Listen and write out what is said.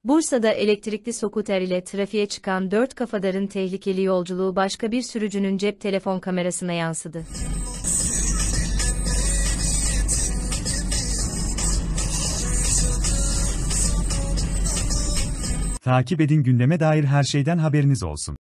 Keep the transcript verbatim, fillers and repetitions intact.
Bursa'da elektrikli skuter ile trafiğe çıkan dört kafadarın tehlikeli yolculuğu başka bir sürücünün cep telefon kamerasına yansıdı. Takip edin, gündeme dair her şeyden haberiniz olsun.